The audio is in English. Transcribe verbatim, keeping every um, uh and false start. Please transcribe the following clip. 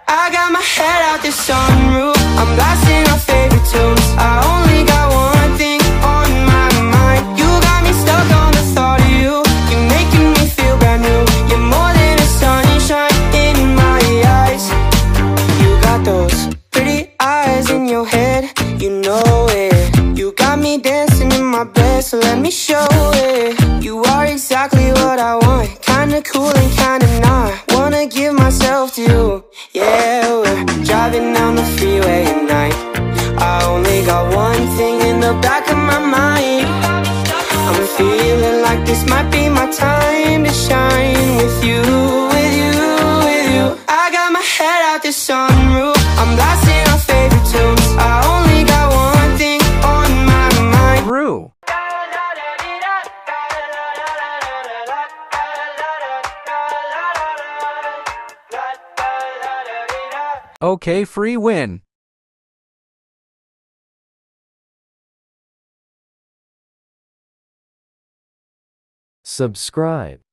I got my head out the sunroof, I'm blasting our favorite tunes. I only got one thing on my mind. You got me stuck on the thought of you. You're making me feel brand new. You're more than a sunshine in my eyes. You got those pretty eyes in your head, you know it. You got me dancing in my bed, so let me show it. You are exactly what I want, kinda cool and kinda not. Wanna give myself to you. Yeah, we're driving down the freeway at night. I only got one thing in the back of my mind. I'm feeling like this might be my time to shine. With you, with you, with you. I got my head out the sunroof, I'm blasting our favorite tunes. I only got one thing on my mind. Rue. Okay, free win. Subscribe.